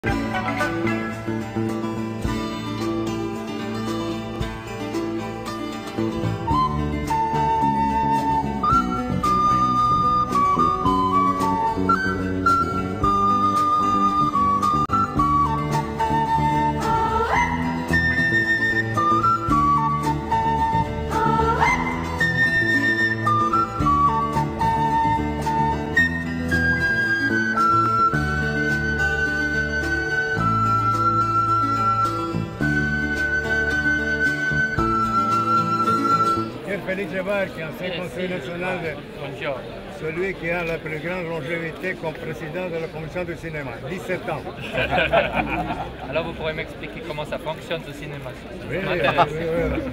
Felice Barchi, ancien conseiller national, celui qui a la plus grande longévité comme président de la commission du cinéma, 17 ans. Alors vous pourrez m'expliquer comment ça fonctionne ce cinéma? Oui, oui.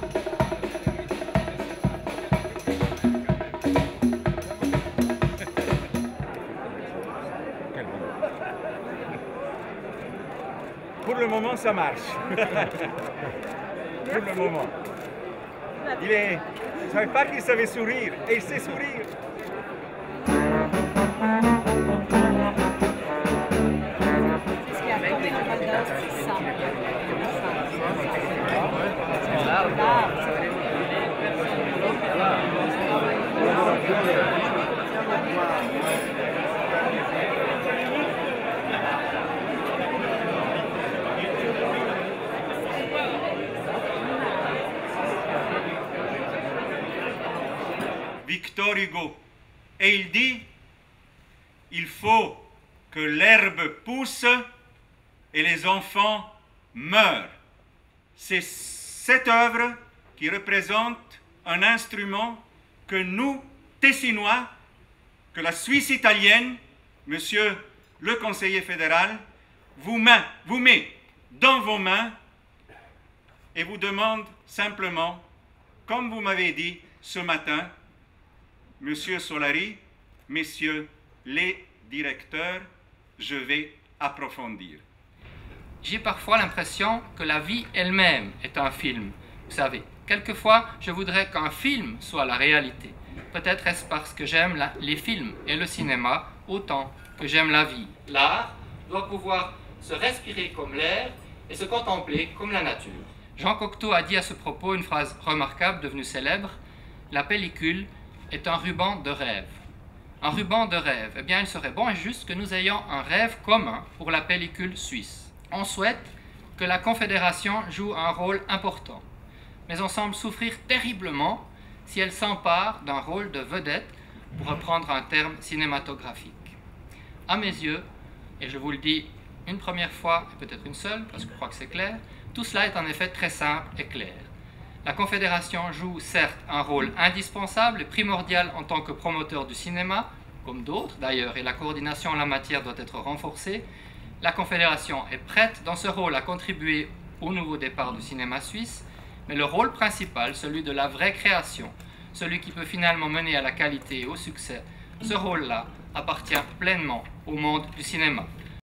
Pour le moment, ça marche. Pour le moment. Je ne savais pas qu'il savait sourire, et il sait sourire. Victor Hugo, et il dit, il faut que l'herbe pousse et les enfants meurent. C'est cette œuvre qui représente un instrument que nous, Tessinois, que la Suisse italienne, monsieur le conseiller fédéral, vous met dans vos mains et vous demande simplement, comme vous m'avez dit ce matin, Monsieur Solari, messieurs les directeurs, je vais approfondir. J'ai parfois l'impression que la vie elle-même est un film. Vous savez, quelquefois, je voudrais qu'un film soit la réalité. Peut-être est-ce parce que j'aime les films et le cinéma autant que j'aime la vie. L'art doit pouvoir se respirer comme l'air et se contempler comme la nature. Jean Cocteau a dit à ce propos une phrase remarquable devenue célèbre, « La pellicule est un ruban de rêve. » Un ruban de rêve, eh bien il serait bon et juste que nous ayons un rêve commun pour la pellicule suisse. On souhaite que la Confédération joue un rôle important, mais on semble souffrir terriblement si elle s'empare d'un rôle de vedette, pour reprendre un terme cinématographique. À mes yeux, et je vous le dis une première fois, et peut-être une seule, parce que je crois que c'est clair, tout cela est en effet très simple et clair. La Confédération joue certes un rôle indispensable et primordial en tant que promoteur du cinéma, comme d'autres d'ailleurs, et la coordination en la matière doit être renforcée. La Confédération est prête dans ce rôle à contribuer au nouveau départ du cinéma suisse, mais le rôle principal, celui de la vraie création, celui qui peut finalement mener à la qualité et au succès, ce rôle-là appartient pleinement au monde du cinéma.